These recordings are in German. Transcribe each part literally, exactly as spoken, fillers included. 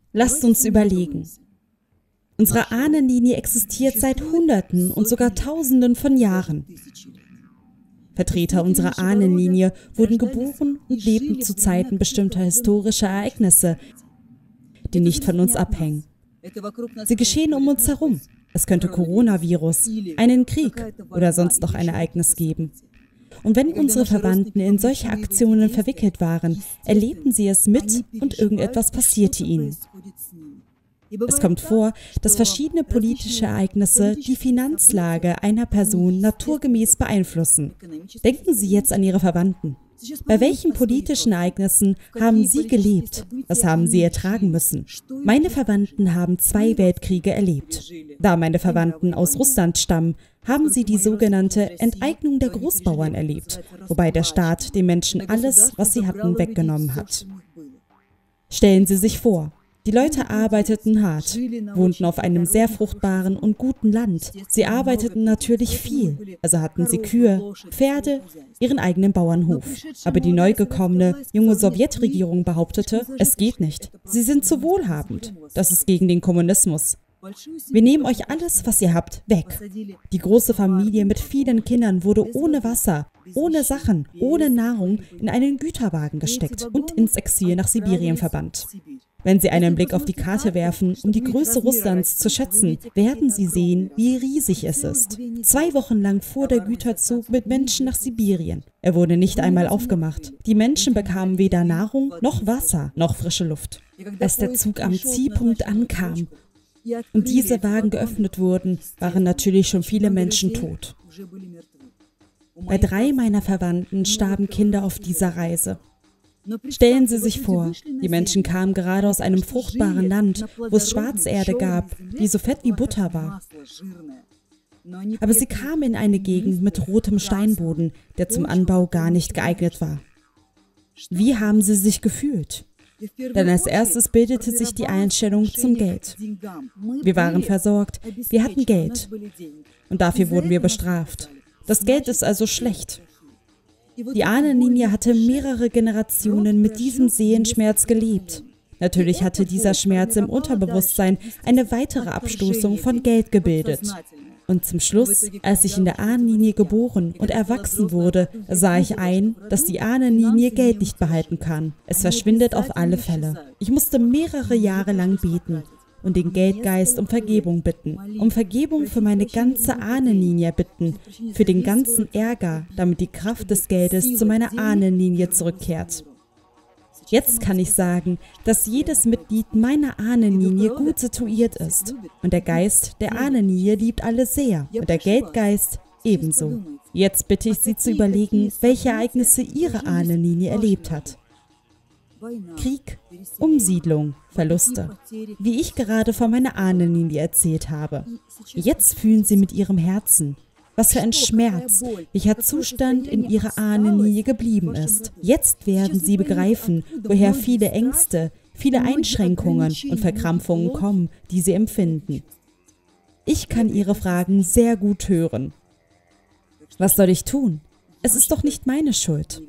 Lasst uns überlegen. Unsere Ahnenlinie existiert seit Hunderten und sogar Tausenden von Jahren. Vertreter unserer Ahnenlinie wurden geboren und lebten zu Zeiten bestimmter historischer Ereignisse, die nicht von uns abhängen. Sie geschehen um uns herum. Es könnte Coronavirus, einen Krieg oder sonst noch ein Ereignis geben. Und wenn unsere Verwandten in solche Aktionen verwickelt waren, erlebten sie es mit und irgendetwas passierte ihnen. Es kommt vor, dass verschiedene politische Ereignisse die Finanzlage einer Person naturgemäß beeinflussen. Denken Sie jetzt an Ihre Verwandten. Bei welchen politischen Ereignissen haben Sie gelebt? Was haben Sie ertragen müssen? Meine Verwandten haben zwei Weltkriege erlebt. Da meine Verwandten aus Russland stammen, haben sie die sogenannte Enteignung der Großbauern erlebt, wobei der Staat den Menschen alles, was sie hatten, weggenommen hat. Stellen Sie sich vor, die Leute arbeiteten hart, wohnten auf einem sehr fruchtbaren und guten Land. Sie arbeiteten natürlich viel, also hatten sie Kühe, Pferde, ihren eigenen Bauernhof. Aber die neu gekommene junge Sowjetregierung behauptete, es geht nicht. Sie sind zu wohlhabend. Das ist gegen den Kommunismus. Wir nehmen euch alles, was ihr habt, weg. Die große Familie mit vielen Kindern wurde ohne Wasser, ohne Sachen, ohne Nahrung in einen Güterwagen gesteckt und ins Exil nach Sibirien verbannt. Wenn Sie einen Blick auf die Karte werfen, um die Größe Russlands zu schätzen, werden Sie sehen, wie riesig es ist. Zwei Wochen lang fuhr der Güterzug mit Menschen nach Sibirien. Er wurde nicht einmal aufgemacht. Die Menschen bekamen weder Nahrung, noch Wasser, noch frische Luft. Als der Zug am Zielpunkt ankam und diese Wagen geöffnet wurden, waren natürlich schon viele Menschen tot. Bei drei meiner Verwandten starben Kinder auf dieser Reise. Stellen Sie sich vor, die Menschen kamen gerade aus einem fruchtbaren Land, wo es Schwarzerde gab, die so fett wie Butter war. Aber sie kamen in eine Gegend mit rotem Steinboden, der zum Anbau gar nicht geeignet war. Wie haben sie sich gefühlt? Denn als erstes bildete sich die Einstellung zum Geld. Wir waren versorgt, wir hatten Geld. Und dafür wurden wir bestraft. Das Geld ist also schlecht. Die Ahnenlinie hatte mehrere Generationen mit diesem Seelenschmerz gelebt. Natürlich hatte dieser Schmerz im Unterbewusstsein eine weitere Abstoßung von Geld gebildet. Und zum Schluss, als ich in der Ahnenlinie geboren und erwachsen wurde, sah ich ein, dass die Ahnenlinie Geld nicht behalten kann. Es verschwindet auf alle Fälle. Ich musste mehrere Jahre lang beten und den Geldgeist um Vergebung bitten, um Vergebung für meine ganze Ahnenlinie bitten, für den ganzen Ärger, damit die Kraft des Geldes zu meiner Ahnenlinie zurückkehrt. Jetzt kann ich sagen, dass jedes Mitglied meiner Ahnenlinie gut situiert ist. Und der Geist der Ahnenlinie liebt alle sehr und der Geldgeist ebenso. Jetzt bitte ich Sie zu überlegen, welche Ereignisse Ihre Ahnenlinie erlebt hat. Krieg, Umsiedlung, Verluste, wie ich gerade von meiner Ahnenlinie erzählt habe. Jetzt fühlen Sie mit Ihrem Herzen, was für ein Schmerz, welcher Zustand in Ihrer Ahnenlinie geblieben ist. Jetzt werden Sie begreifen, woher viele Ängste, viele Einschränkungen und Verkrampfungen kommen, die Sie empfinden. Ich kann Ihre Fragen sehr gut hören. Was soll ich tun? Es ist doch nicht meine Schuld.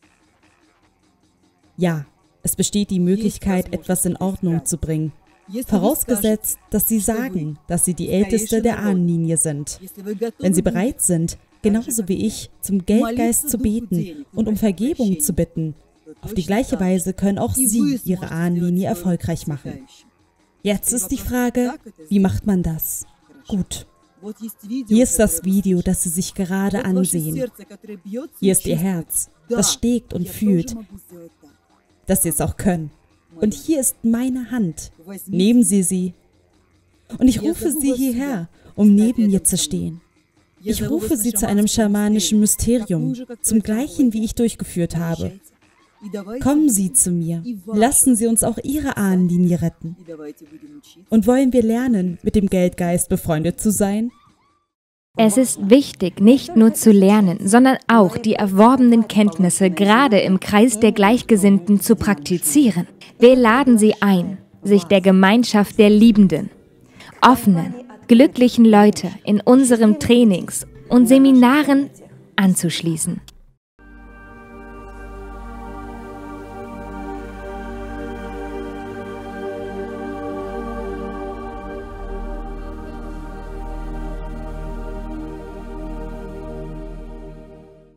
Ja, es besteht die Möglichkeit, etwas in Ordnung zu bringen. Vorausgesetzt, dass Sie sagen, dass Sie die Älteste der Ahnenlinie sind. Wenn Sie bereit sind, genauso wie ich, zum Geldgeist zu beten und um Vergebung zu bitten, auf die gleiche Weise können auch Sie Ihre Ahnenlinie erfolgreich machen. Jetzt ist die Frage, wie macht man das? Gut. Hier ist das Video, das Sie sich gerade ansehen. Hier ist Ihr Herz, das schlägt und fühlt, dass Sie es auch können. Und hier ist meine Hand. Nehmen Sie sie. Und ich rufe Sie hierher, um neben mir zu stehen. Ich rufe Sie zu einem schamanischen Mysterium, zum gleichen, wie ich durchgeführt habe. Kommen Sie zu mir. Lassen Sie uns auch Ihre Ahnenlinie retten. Und wollen wir lernen, mit dem Geldgeist befreundet zu sein? Es ist wichtig, nicht nur zu lernen, sondern auch die erworbenen Kenntnisse gerade im Kreis der Gleichgesinnten zu praktizieren. Wir laden Sie ein, sich der Gemeinschaft der liebenden, offenen, glücklichen Leute in unseren Trainings und Seminaren anzuschließen.